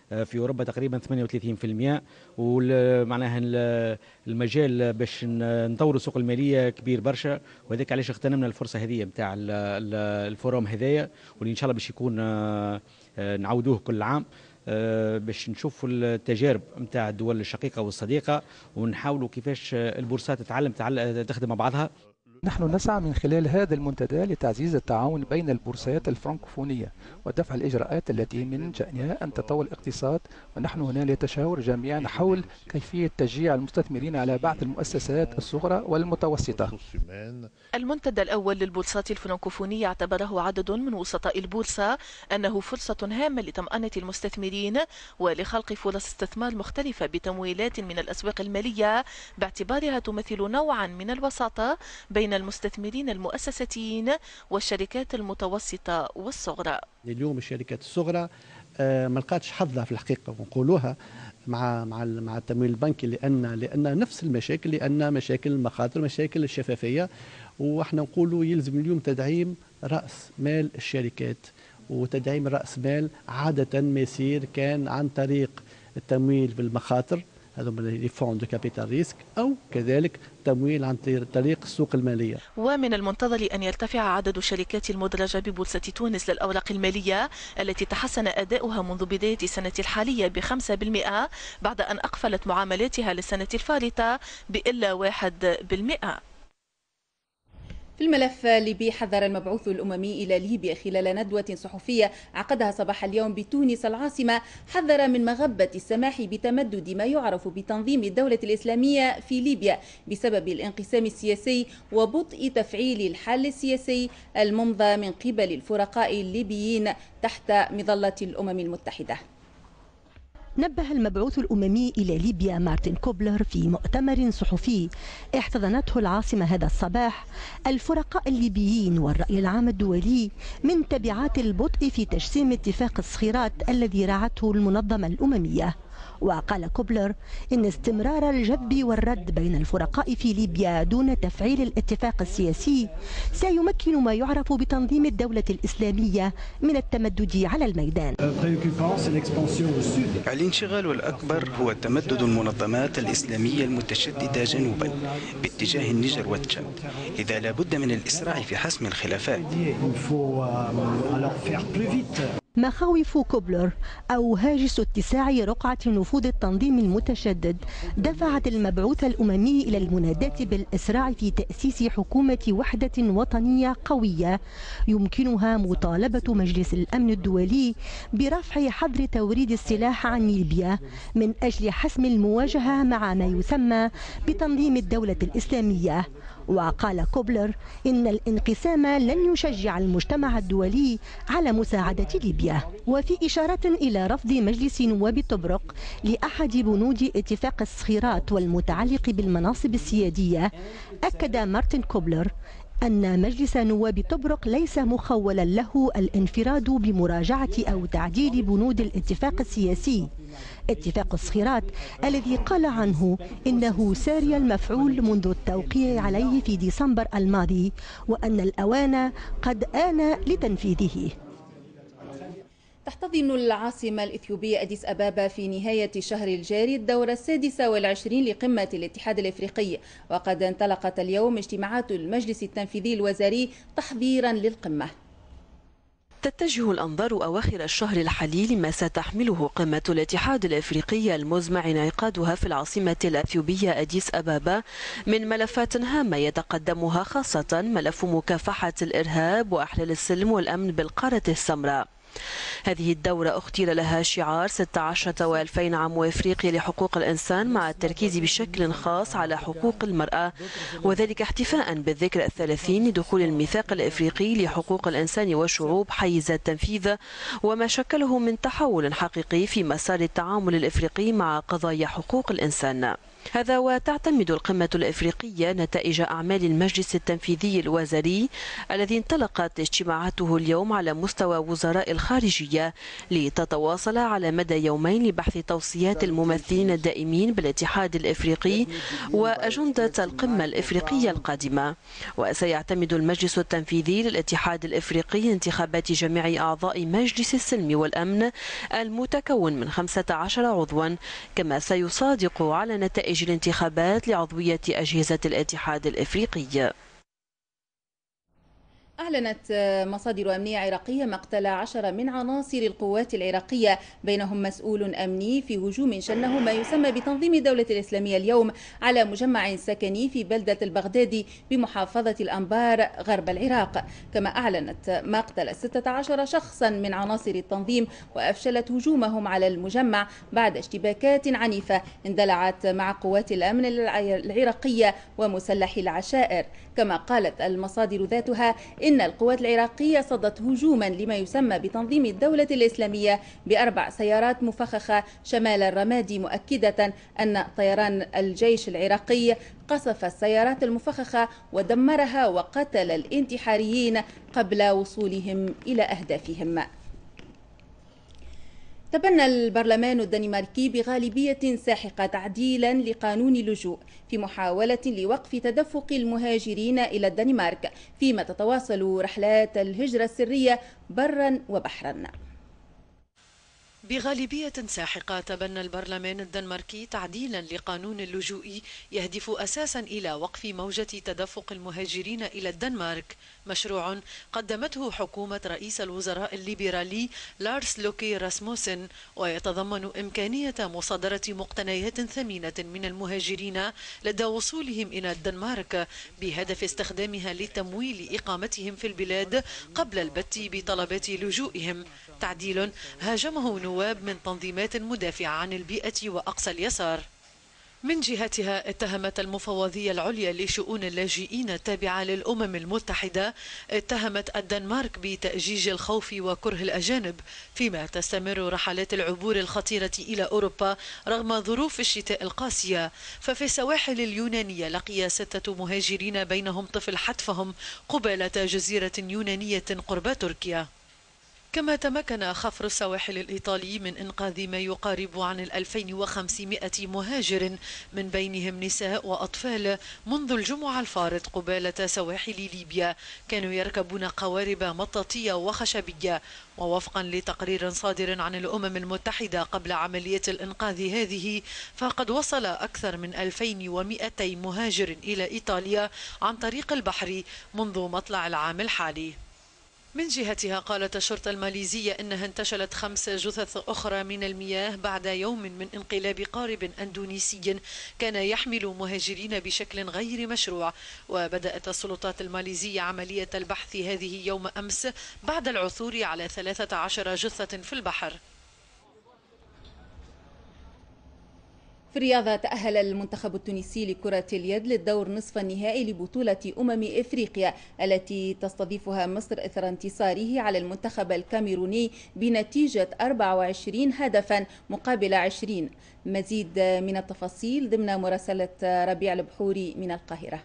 في أوروبا تقريبا 38%، ومعناها المجال باش نطوروا السوق المالية كبير برشا، وهذاك علاش اغتنمنا الفرصة هذه نتاع الفوروم هذايا، واللي إن شاء الله باش يكون نعودوه كل عام باش نشوفوا التجارب نتاع الدول الشقيقة والصديقة، ونحاولوا كيفاش البورصات تخدم مع بعضها. نحن نسعى من خلال هذا المنتدى لتعزيز التعاون بين البورصات الفرنكوفونية ودفع الإجراءات التي من شأنها أن تطور الاقتصاد، ونحن هنا نتشاور جميعا حول كيفية تشجيع المستثمرين على بعض المؤسسات الصغرى والمتوسطة. المنتدى الأول للبورصات الفرنكوفونية اعتبره عدد من وسطاء البورصة أنه فرصة هامة لطمأنة المستثمرين ولخلق فرص استثمار مختلفة بتمويلات من الأسواق المالية، باعتبارها تمثل نوعا من الوساطة بين المستثمرين المؤسساتيين والشركات المتوسطة والصغرى. اليوم الشركات الصغرى ما لقاتش حظها في الحقيقة، ونقولوها مع التمويل البنكي، لأن نفس المشاكل، لأن مشاكل المخاطر، مشاكل الشفافية، واحنا نقولوا يلزم اليوم تدعيم رأس مال الشركات، وتدعيم رأس مال عادة ما يصير كان عن طريق التمويل بالمخاطر، هذوما لي فون دو كابيتال ريسك، أو كذلك تمويل عن طريق السوق المالية. ومن المنتظر أن يرتفع عدد الشركات المدرجة ببورصة تونس للأوراق المالية التي تحسن أداؤها منذ بداية السنة الحالية ب5% بعد أن أقفلت معاملاتها للسنة الفارطة بإلا 1%. في الملف الليبي، حذر المبعوث الأممي إلى ليبيا خلال ندوة صحفية عقدها صباح اليوم بتونس العاصمة، حذر من مغبة السماح بتمدد ما يعرف بتنظيم الدولة الإسلامية في ليبيا بسبب الانقسام السياسي وبطء تفعيل الحل السياسي الممضى من قبل الفرقاء الليبيين تحت مظلة الأمم المتحدة. نبه المبعوث الأممي إلى ليبيا مارتن كوبلر في مؤتمر صحفي احتضنته العاصمة هذا الصباح الفرقاء الليبيين والرأي العام الدولي من تبعات البطء في تجسيم اتفاق الصخيرات الذي رعته المنظمة الأممية. وقال كوبلر إن استمرار الجذب والرد بين الفرقاء في ليبيا دون تفعيل الاتفاق السياسي سيمكن ما يعرف بتنظيم الدولة الإسلامية من التمدد على الميدان. الانشغال الأكبر هو تمدد المنظمات الإسلامية المتشددة جنوبا باتجاه النيجر وتشاد، إذا لا بد من الإسراع في حسم الخلافات. مخاوف كوبلر أو هاجس اتساع رقعة نفوذ التنظيم المتشدد دفعت المبعوث الأممي إلى المناداة بالإسراع في تأسيس حكومة وحدة وطنية قوية يمكنها مطالبة مجلس الأمن الدولي برفع حظر توريد السلاح عن ليبيا من أجل حسم المواجهة مع ما يسمى بتنظيم الدولة الإسلامية. وقال كوبلر إن الانقسام لن يشجع المجتمع الدولي على مساعدة ليبيا. وفي إشارة إلى رفض مجلس نواب طبرق لأحد بنود اتفاق الصخيرات والمتعلق بالمناصب السيادية، أكد مارتن كوبلر أن مجلس نواب طبرق ليس مخولا له الانفراد بمراجعة أو تعديل بنود الاتفاق السياسي، اتفاق الصخيرات الذي قال عنه إنه ساري المفعول منذ التوقيع عليه في ديسمبر الماضي، وأن الأوان قد آن لتنفيذه. تحتضن العاصمة الإثيوبية أديس أبابا في نهاية الشهر الجاري الدورة 26 لقمة الاتحاد الإفريقي، وقد انطلقت اليوم اجتماعات المجلس التنفيذي الوزاري تحضيرا للقمة. تتجه الأنظار أواخر الشهر الحالي لما ستحمله قمة الاتحاد الإفريقي المزمع انعقادها في العاصمة الأثيوبية أديس أبابا من ملفات هامة يتقدمها خاصة ملف مكافحة الإرهاب وأحلال السلم والأمن بالقارة السمراء. هذه الدورة اختير لها شعار 16 و2000 عام إفريقيا لحقوق الإنسان، مع التركيز بشكل خاص على حقوق المرأة، وذلك احتفاء بالذكرى 30 لدخول الميثاق الإفريقي لحقوق الإنسان والشعوب حيز التنفيذ، وما شكله من تحول حقيقي في مسار التعامل الإفريقي مع قضايا حقوق الإنسان. هذا وتعتمد القمة الإفريقية نتائج أعمال المجلس التنفيذي الوزاري الذي انطلقت اجتماعاته اليوم على مستوى وزراء الخارجية لتتواصل على مدى يومين لبحث توصيات الممثلين الدائمين بالاتحاد الإفريقي وأجندة القمة الإفريقية القادمة. وسيعتمد المجلس التنفيذي للاتحاد الإفريقي انتخابات جميع أعضاء مجلس السلم والأمن المتكون من 15 عضوا، كما سيصادق على نتائج الانتخابات لعضوية أجهزة الاتحاد الإفريقي. أعلنت مصادر أمنية عراقية مقتل 10 من عناصر القوات العراقية، بينهم مسؤول أمني، في هجوم شنه ما يسمى بتنظيم الدولة الإسلامية اليوم على مجمع سكني في بلدة البغدادي بمحافظة الأنبار غرب العراق. كما أعلنت مقتل 16 شخصا من عناصر التنظيم، وأفشلت هجومهم على المجمع بعد اشتباكات عنيفة اندلعت مع قوات الأمن العراقية ومسلحي العشائر. كما قالت المصادر ذاتها إن القوات العراقية صدت هجوما لما يسمى بتنظيم الدولة الإسلامية ب4 سيارات مفخخة شمال الرمادي، مؤكدة أن طيران الجيش العراقي قصف السيارات المفخخة ودمرها وقتل الانتحاريين قبل وصولهم إلى أهدافهم. تبنى البرلمان الدنماركي بغالبية ساحقة تعديلا لقانون اللجوء في محاولة لوقف تدفق المهاجرين إلى الدنمارك، فيما تتواصل رحلات الهجرة السرية برا وبحرا. بغالبية ساحقة تبنى البرلمان الدنماركي تعديلا لقانون اللجوء يهدف أساسا إلى وقف موجة تدفق المهاجرين إلى الدنمارك، مشروع قدمته حكومة رئيس الوزراء الليبرالي لارس لوكي راسموسن، ويتضمن إمكانية مصادرة مقتنيات ثمينة من المهاجرين لدى وصولهم إلى الدنمارك بهدف استخدامها لتمويل إقامتهم في البلاد قبل البت بطلبات لجوئهم. تعديل هاجمه نواب من تنظيمات مدافعة عن البيئة وأقصى اليسار. من جهتها اتهمت المفوضية العليا لشؤون اللاجئين التابعة للأمم المتحدة اتهمت الدنمارك بتأجيج الخوف وكره الأجانب، فيما تستمر رحلات العبور الخطيرة إلى أوروبا رغم ظروف الشتاء القاسية. ففي السواحل اليونانية لقي 6 مهاجرين بينهم طفل حتفهم قبالة جزيرة يونانية قرب تركيا. كما تمكن خفر السواحل الإيطالي من إنقاذ ما يقارب عن 2500 مهاجر، من بينهم نساء وأطفال، منذ الجمعة الفارط قبالة سواحل ليبيا كانوا يركبون قوارب مطاطية وخشبية. ووفقا لتقرير صادر عن الأمم المتحدة قبل عملية الإنقاذ هذه، فقد وصل أكثر من 2200 مهاجر إلى إيطاليا عن طريق البحر منذ مطلع العام الحالي. من جهتها قالت الشرطة الماليزية إنها انتشلت 5 جثث أخرى من المياه بعد يوم من انقلاب قارب أندونيسي كان يحمل مهاجرين بشكل غير مشروع. وبدأت السلطات الماليزية عملية البحث هذه يوم أمس بعد العثور على 13 جثة في البحر. في الرياضة، تأهل المنتخب التونسي لكرة اليد للدور نصف النهائي لبطولة إفريقيا التي تستضيفها مصر إثر انتصاره على المنتخب الكاميروني بنتيجة 24 هدفا مقابل 20. مزيد من التفاصيل ضمن مراسلة ربيع البحوري من القاهرة.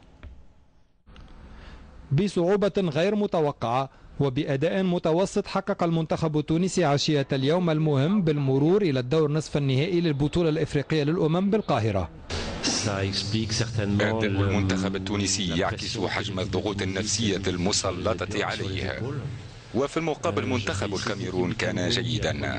بصعوبة غير متوقعة وبأداء متوسط، حقق المنتخب التونسي عشية اليوم المهم بالمرور إلى الدور نصف النهائي للبطولة الإفريقية للأمم بالقاهرة. أداء المنتخب التونسي يعكس حجم الضغوط النفسية المسلطة عليه، وفي المقابل منتخب الكاميرون كان جيدا.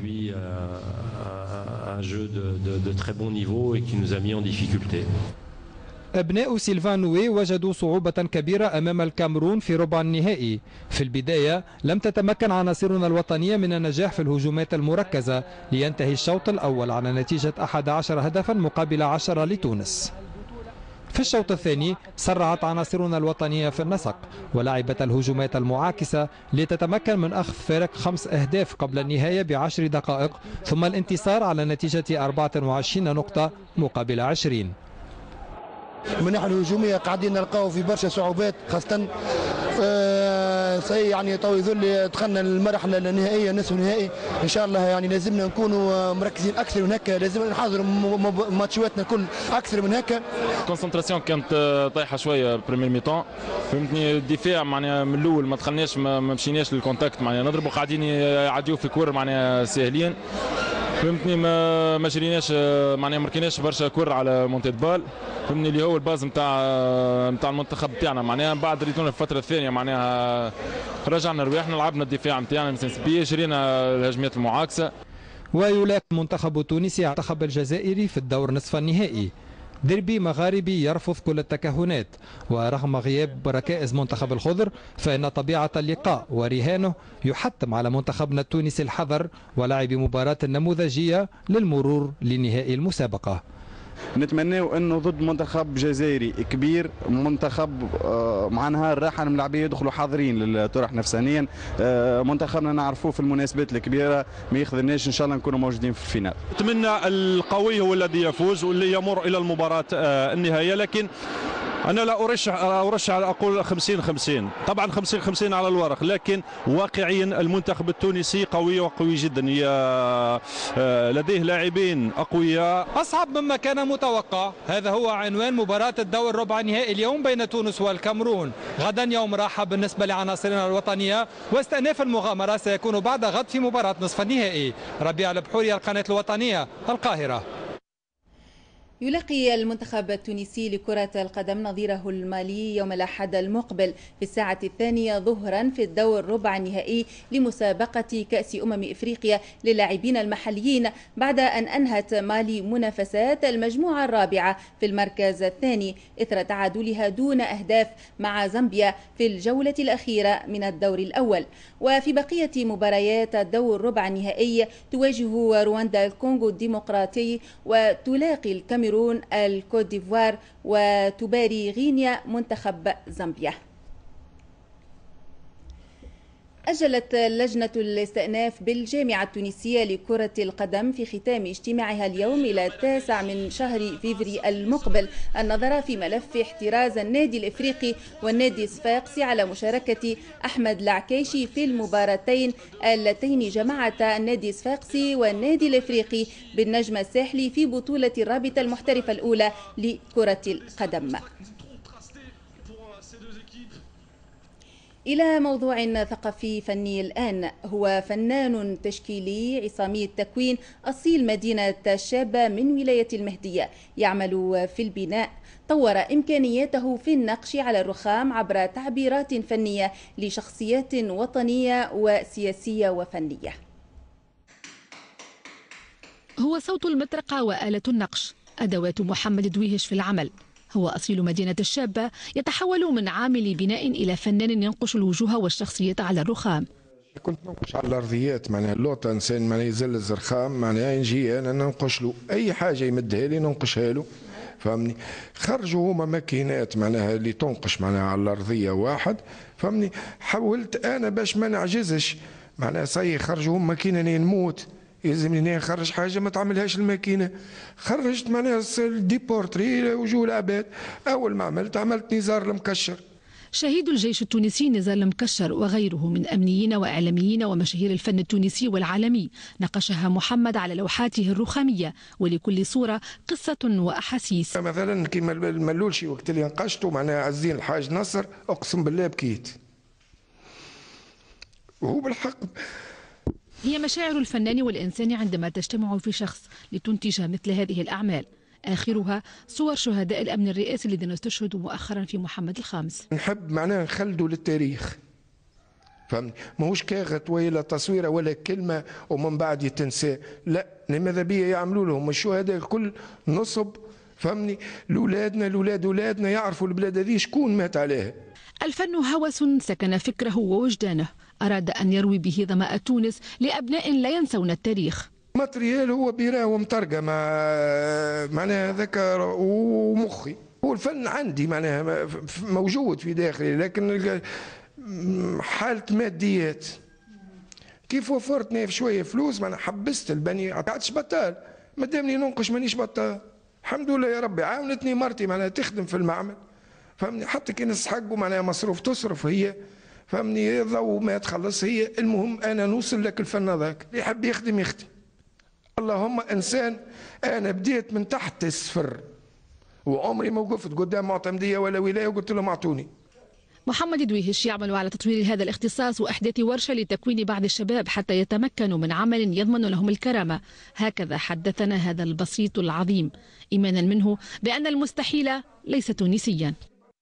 أبناء سيلفانوي وجدوا صعوبة كبيرة أمام الكاميرون في ربع النهائي. في البداية لم تتمكن عناصرنا الوطنية من النجاح في الهجومات المركزة، لينتهي الشوط الأول على نتيجة 11 هدفا مقابل 10 لتونس. في الشوط الثاني سرعت عناصرنا الوطنية في النسق ولعبت الهجومات المعاكسة لتتمكن من أخذ فارق 5 أهداف قبل النهاية ب10 دقائق، ثم الانتصار على نتيجة 24 نقطة مقابل 20. من الناحيه الهجوميه قاعدين نلقاو في برشا صعوبات، خاصه صحيح يعني تو يظل دخلنا المرحله النهائيه نصف النهائي ان شاء الله، يعني لازمنا نكونوا مركزين اكثر من هكا، لازم نحضروا ماتشاتنا كل اكثر من هكا. الكونسنتراسيون كانت طايحه شويه بريمير ميتون، فهمتني. الدفاع معناها من الاول ما دخلناش، ما مشيناش للكونتاكت، معناها نضربوا قاعدين يعديوا في كور معناها ساهلين، فهمتني. ما جريناش معناها ما ركيناش برشا كور على مونتي بال، فهمتني، اللي هو الباز نتاع المنتخب نتاعنا. معناها بعد ريتونا في الفتره الثانيه معناها رجعنا رواحنا، لعبنا الدفاع نتاعنا مسنسبيه، جرينا الهجمات المعاكسه. ويلاقي المنتخب التونسي المنتخب الجزائري في الدور نصف النهائي. ديربي مغاربي يرفض كل التكهنات، ورغم غياب ركائز منتخب الخضر فإن طبيعة اللقاء ورهانه يحتم على منتخبنا التونسي الحذر ولعب مباراة نموذجية للمرور لنهائي المسابقة. نتمناو انه ضد منتخب جزائري كبير، منتخب مع نهار راحه الملاعبيه يدخلوا حاضرين للطرح نفسانيا. منتخبنا نعرفوه في المناسبات الكبيره ما يخذلناش، ان شاء الله نكونوا موجودين في الفينال. اتمنى القوي هو الذي يفوز واللي يمر الى المباراه النهائيه، لكن أنا لا أرشح أقول 50-50، طبعا 50-50 على الورق، لكن واقعيا المنتخب التونسي قوي وقوي جدا، لديه لاعبين أقوياء. أصعب مما كان متوقع، هذا هو عنوان مباراة الدور ربع نهائي اليوم بين تونس والكاميرون. غدا يوم راحة بالنسبة لعناصرنا الوطنية، واستئناف المغامرة سيكون بعد غد في مباراة نصف النهائي. ربيع البحوري، القناة الوطنية، القاهرة. يلاقي المنتخب التونسي لكرة القدم نظيره المالي يوم الأحد المقبل في الساعة 2 ظهرا في الدور ربع النهائي لمسابقة كأس إفريقيا للاعبين المحليين، بعد أن أنهت مالي منافسات المجموعة الرابعة في المركز الثاني إثر تعادلها دون أهداف مع زامبيا في الجولة الأخيرة من الدور الأول. وفي بقية مباريات الدور ربع النهائي تواجه رواندا الكونغو الديمقراطي، وتلاقي الكاميرون الكوت ديفوار، وتباري غينيا منتخب زامبيا. أجلت لجنة الاستئناف بالجامعة التونسية لكرة القدم في ختام اجتماعها اليوم إلى 9 من شهر فيفري المقبل النظر في ملف احتراز النادي الإفريقي والنادي الصفاقسي على مشاركة أحمد العكيشي في المباراتين اللتين جمعتا النادي الصفاقسي والنادي الإفريقي بالنجم الساحلي في بطولة الرابطة المحترفة الأولى لكرة القدم. إلى موضوع ثقافي فني الآن. هو فنان تشكيلي عصامي التكوين أصيل مدينة الشابة من ولاية المهدية، يعمل في البناء. طور إمكانياته في النقش على الرخام عبر تعبيرات فنية لشخصيات وطنية وسياسية وفنية. هو صوت المطرقة وآلة النقش، أدوات محمد دويهش في العمل. هو أصيل مدينة الشابة، يتحول من عامل بناء إلى فنان ينقش الوجوه والشخصية على الرخام. كنت ننقش على الأرضيات، معناها اللوطة إنسان معناها يزل الزرخام، معناها نجي أنا ننقش له أي حاجة يمدها لي ننقشها له، فهمني. خرجوا هما ماكينات معناها اللي تنقش معناها على الأرضية واحد، فهمني. حاولت أنا باش ما نعجزش، معناها صحيح خرجوا هما ماكينة نموت، يلزمني نخرج حاجه ما تعملهاش الماكينه. خرجت معناها ديبورتري وجوه العباد. اول ما عملت نزار المكشر. شهيد الجيش التونسي نزار المكشر وغيره من أمنيين وإعلاميين ومشاهير الفن التونسي والعالمي نقشها محمد على لوحاته الرخامية، ولكل صورة قصة وأحاسيس. مثلا كيما الملولشي وقت اللي نقشته معناها عزين الحاج نصر، أقسم بالله بكيت. وهو بالحق هي مشاعر الفنان والإنسان عندما تجتمع في شخص لتنتج مثل هذه الأعمال، آخرها صور شهداء الأمن الرئاسي الذين استشهدوا مؤخرا في محمد الخامس. نحب معناها نخلدوا للتاريخ، فهمني. ماهوش كاغت ولا تصويره ولا كلمه ومن بعد يتنسى، لا، ماذا بيا يعملوا لهم الشهداء الكل نصب، فهمني. لولادنا يعرفوا البلاد هذه شكون مات عليها. الفن هوس سكن فكره ووجدانه، أراد أن يروي به ظماء تونس لأبناء لا ينسون التاريخ. ماتريال هو بيراه ومطرقه معناها ذكر ومخي. هو الفن عندي معناها موجود في داخلي، لكن حالة ماديات كيف وفرت شويه فلوس معناها حبست البني، عادش بطال. مادامني ننقش مانيش بطال، الحمد لله يا ربي. عاونتني مرتي معناها تخدم في المعمل، فهمني. حتى كي نستحقوا معناها مصروف تصرف هي، فهمني ضو ما تخلص هي المهم انا نوصل لك الفن هذاك اللي يحب يخدم يخدم. اللهم انسان انا بديت من تحت الصفر وعمري ما وقفت قدام معتمديه ولا ولايه وقلت لهم اعطوني. محمد دويهش يعمل على تطوير هذا الاختصاص وإحداث ورشة لتكوين بعض الشباب حتى يتمكنوا من عمل يضمن لهم الكرامة. هكذا حدثنا هذا البسيط العظيم إيمانا منه بأن المستحيل ليس تونسيا.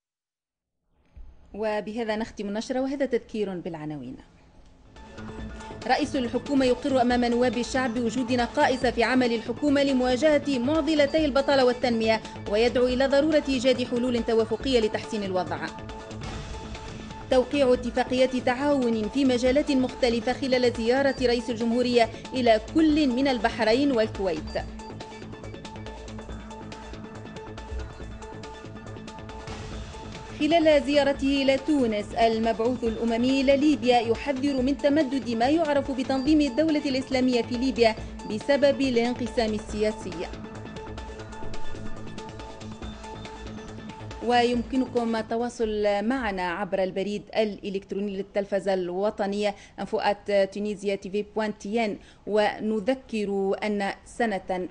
وبهذا نختم النشرة وهذا تذكير بالعناوين. رئيس الحكومة يقر أمام نواب الشعب بوجود نقائص في عمل الحكومة لمواجهة معضلتي البطالة والتنمية ويدعو إلى ضرورة إيجاد حلول توافقية لتحسين الوضع. توقيع اتفاقيات تعاون في مجالات مختلفة خلال زيارة رئيس الجمهورية إلى كل من البحرين والكويت. خلال زيارته إلى تونس المبعوث الأممي إلى ليبيا يحذر من تمدد ما يعرف بتنظيم الدولة الإسلامية في ليبيا بسبب الانقسام السياسي. ويمكنكم التواصل معنا عبر البريد الإلكتروني للتلفزة الوطنية info@tunisia.tv.tn. ونذكر أن سنة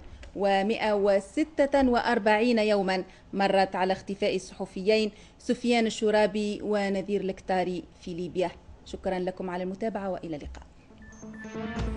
و146 يوما مرت على اختفاء الصحفيين سفيان الشرابي ونذير الكتاري في ليبيا. شكرا لكم على المتابعة وإلى اللقاء.